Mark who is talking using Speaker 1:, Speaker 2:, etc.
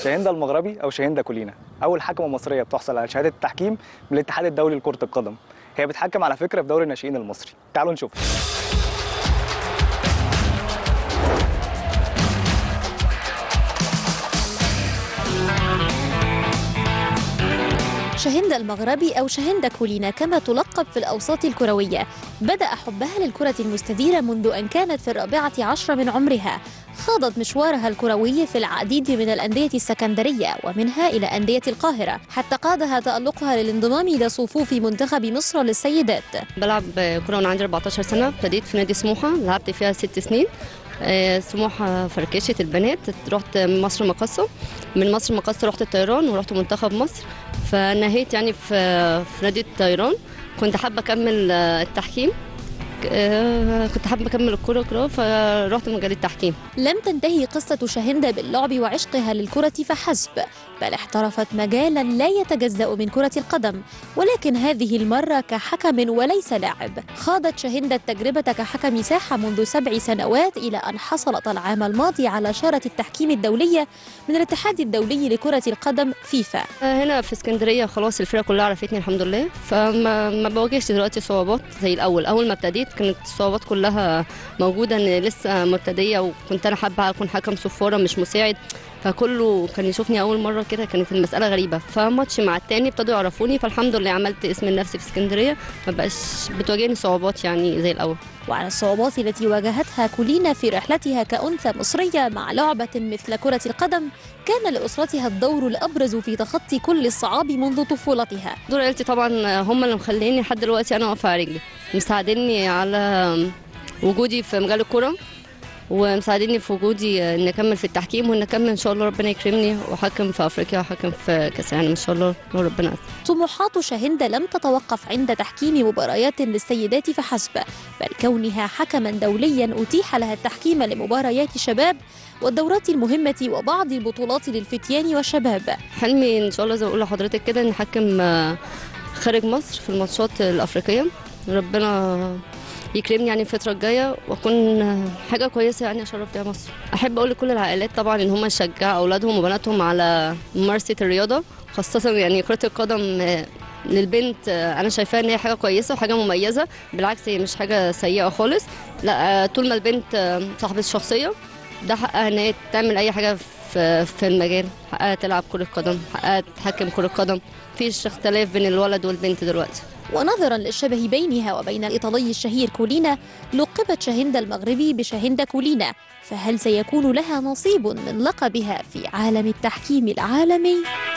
Speaker 1: شاهندة المغربي أو شاهندة كولينا أول حكمة مصرية بتحصل على شهادة التحكيم من الاتحاد الدولي لكرة القدم. هي بتحكم على فكرة في دوري الناشئين المصري. تعالوا نشوف.
Speaker 2: شاهندة المغربي أو شاهندة كولينا كما تلقب في الأوساط الكروية، بدأ حبها للكرة المستديرة منذ أن كانت في 14 من عمرها. خاضت مشوارها الكروي في العديد من الأندية السكندرية ومنها إلى أندية القاهرة، حتى قادها تألقها للانضمام إلى صفوف منتخب مصر للسيدات.
Speaker 3: بلعب كرة وأنا عندي 14 سنة، ابتديت في نادي سموحة، لعبت فيها 6 سنين. سموحة فركشت البنات، رحت مصر مقصة، من مصر مقصة رحت الطيران ورحت منتخب مصر، فنهيت يعني في نادي الطيران. كنت حابة أكمل التحكيم، كنت حابة أكمل الكرة فرحت مجال التحكيم.
Speaker 2: لم تنتهي قصة شاهندة باللعب وعشقها للكرة فحسب، بل احترفت مجالا لا يتجزأ من كرة القدم، ولكن هذه المرة كحكم وليس لاعب. خاضت شاهندة التجربة كحكم ساحة منذ 7 سنوات إلى أن حصلت العام الماضي على شارة التحكيم الدولية من الاتحاد الدولي لكرة القدم فيفا.
Speaker 3: هنا في اسكندرية خلاص الفرقة كلها عرفتني الحمد لله، فما بواجهش دلوقتي صعوبات زي الأول. أول ما ابتديت كانت الصعوبات كلها موجودة، ان لسه مبتدية وكنت انا حابة اكون حكم صفارة مش مساعد، فكله كان يشوفني اول مرة كده، كانت المسألة غريبة. فماتش مع التاني ابتدوا يعرفوني، فالحمد لله عملت اسم لنفسي في اسكندرية، ما بقاش بتواجهني صعوبات يعني زي الاول.
Speaker 2: وعلى الصعوبات التي واجهتها كولينا في رحلتها كأنثى مصرية مع لعبة مثل كرة القدم، كان لأسرتها الدور الأبرز في تخطي كل الصعاب منذ طفولتها.
Speaker 3: دور عيلتي طبعا هم اللي مخليني لحد دلوقتي انا واقفة على رجلي، مساعديني على وجودي في مجال الكرة، ومساعديني في وجودي ان اكمل في التحكيم، وان اكمل ان شاء الله ربنا يكرمني واحكم في افريقيا واحكم في كاس العالم ان شاء الله لو ربنا عز.
Speaker 2: طموحات شاهندة لم تتوقف عند تحكيم مباريات للسيدات فحسب، بل كونها حكما دوليا اتيح لها التحكيم لمباريات الشباب والدورات المهمة وبعض البطولات للفتيان والشباب.
Speaker 3: حلمي ان شاء الله زي ما بقول لحضرتك كده ان احكم خارج مصر في الماتشات الافريقيه، ربنا يكرمني يعني الفترة الجاية واكون حاجة كويسة يعني اشرف بيها مصر. احب اقول لكل العائلات طبعا ان هم يشجعوا اولادهم وبناتهم على ممارسة الرياضة، خاصة يعني كرة القدم للبنت. انا شايفاها ان هي حاجة كويسة وحاجة مميزة، بالعكس هي مش حاجة سيئة خالص. لا، طول ما البنت صاحبة الشخصية ده حقها ان هي تعمل اي حاجة في المجال، حقها تلعب كرة قدم، حقها تحكم كرة قدم، مفيش اختلاف بين الولد والبنت دلوقتي.
Speaker 2: ونظرا للشبه بينها وبين الإيطالي الشهير كولينا، لقبت شاهندة المغربي بشاهندة كولينا، فهل سيكون لها نصيب من لقبها في عالم التحكيم العالمي؟